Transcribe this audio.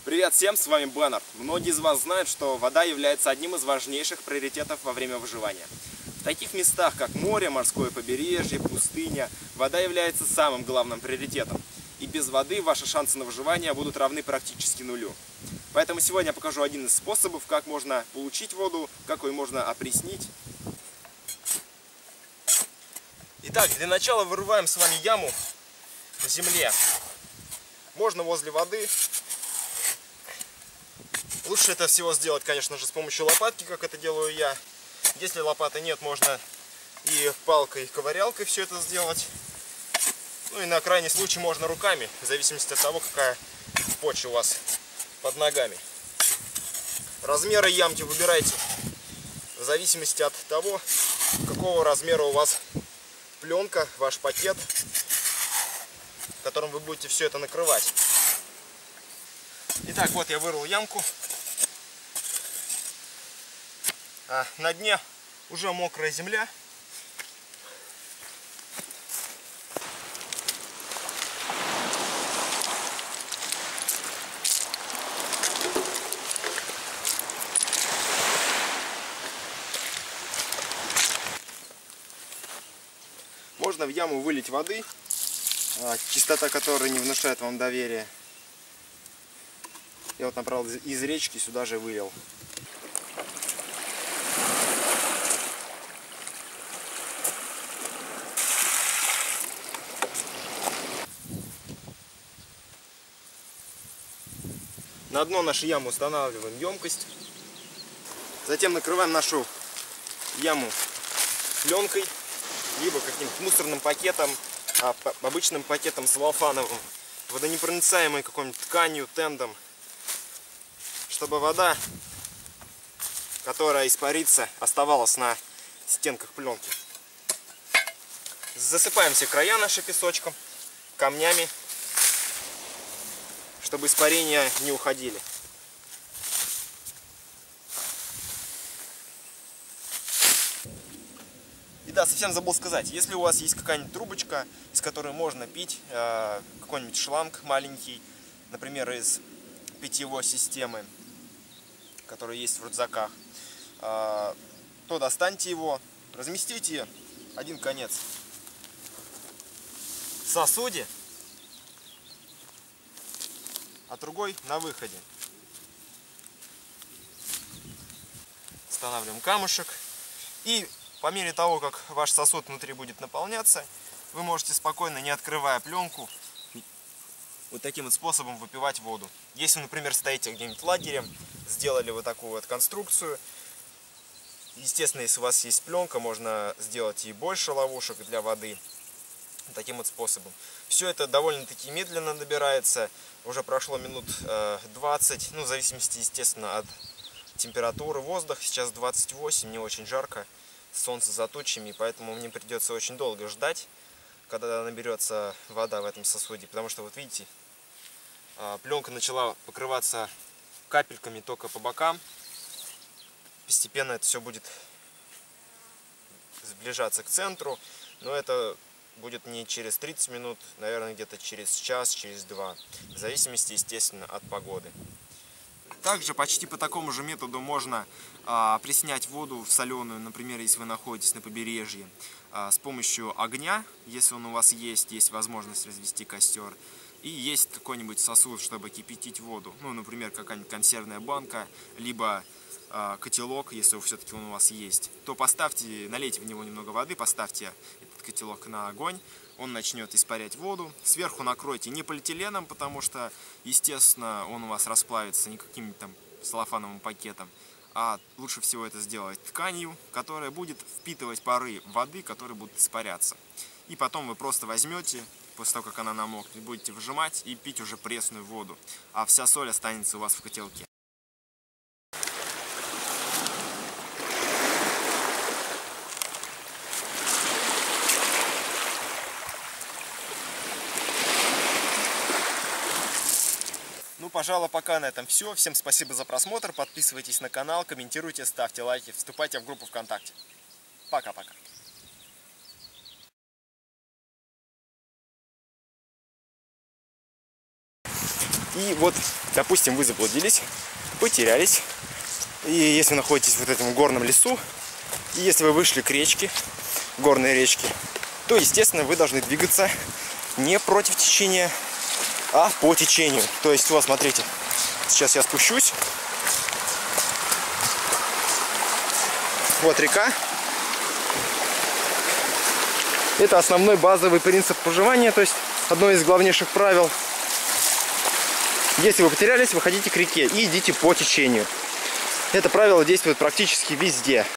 Привет всем, с вами Беннер. Многие из вас знают, что вода является одним из важнейших приоритетов во время выживания. В таких местах, как море, морское побережье, пустыня, вода является самым главным приоритетом. И без воды ваши шансы на выживание будут равны практически нулю. Поэтому сегодня я покажу один из способов, как можно получить воду, как ее можно опреснить. Итак, для начала вырываем с вами яму в земле. Можно возле воды. Лучше это всего сделать, конечно же, с помощью лопатки, как это делаю я. Если лопаты нет, можно и палкой, и ковырялкой все это сделать. Ну и на крайний случай можно руками, в зависимости от того, какая почва у вас под ногами. Размеры ямки выбирайте в зависимости от того, какого размера у вас пленка, ваш пакет, которым вы будете все это накрывать. Итак, вот я вырыл ямку. На дне уже мокрая земля. Можно в яму вылить воды, чистота которой не внушает вам доверия. Я вот набрал из речки, сюда же вылил. На дно нашей ямы устанавливаем емкость. Затем накрываем нашу яму пленкой, либо каким-то мусорным пакетом, обычным пакетом целлофановым, водонепроницаемой какой-нибудь тканью, тендом, чтобы вода, которая испарится, оставалась на стенках пленки. Засыпаем все края наши песочком, камнями, чтобы испарения не уходили. И да, совсем забыл сказать, если у вас есть какая-нибудь трубочка, из которой можно пить, какой-нибудь шланг маленький, например, из питьевой системы, который есть в рюкзаках, то достаньте его, разместите один конец в сосуде, а другой на выходе. Устанавливаем камушек. И по мере того, как ваш сосуд внутри будет наполняться, вы можете спокойно, не открывая пленку, вот таким вот способом выпивать воду. Если, например, стоите где-нибудь в лагере, сделали вот такую вот конструкцию. Естественно, если у вас есть пленка, можно сделать и больше ловушек для воды. Таким вот способом. Все это довольно-таки медленно набирается. Уже прошло минут 20, ну, в зависимости, естественно, от температуры воздуха. Сейчас 28, не очень жарко, солнце за тучами, поэтому мне придется очень долго ждать, когда наберется вода в этом сосуде. Потому что, вот видите, пленка начала покрываться капельками только по бокам. Постепенно это все будет сближаться к центру, но это будет не через 30 минут, наверное, где-то через час, через два, в зависимости, естественно, от погоды. Также почти по такому же методу можно опреснять воду в соленую, например, если вы находитесь на побережье, с помощью огня, если он у вас есть возможность развести костер, и есть какой-нибудь сосуд, чтобы кипятить воду, ну, например, какая-нибудь консервная банка, либо котелок, если все-таки он у вас есть, то поставьте, налейте в него немного воды, поставьте этот котелок на огонь, он начнет испарять воду. Сверху накройте не полиэтиленом, потому что, естественно, он у вас расплавится не каким-нибудь там целлофановым пакетом, а лучше всего это сделать тканью, которая будет впитывать пары воды, которые будут испаряться. И потом вы просто возьмете, после того, как она намокнет, будете выжимать и пить уже пресную воду, а вся соль останется у вас в котелке. Ну, пожалуй, пока на этом все. Всем спасибо за просмотр. Подписывайтесь на канал, комментируйте, ставьте лайки, вступайте в группу ВКонтакте. Пока-пока. И вот, допустим, вы заблудились, потерялись. И если вы находитесь в вот этом горном лесу, и если вы вышли к речке, горной речке, то, естественно, вы должны двигаться не против течения, а по течению. То есть, вот, смотрите, сейчас я спущусь. Вот река. Это основной базовый принцип проживания, то есть одно из главнейших правил. Если вы потерялись, выходите к реке и идите по течению. Это правило действует практически везде.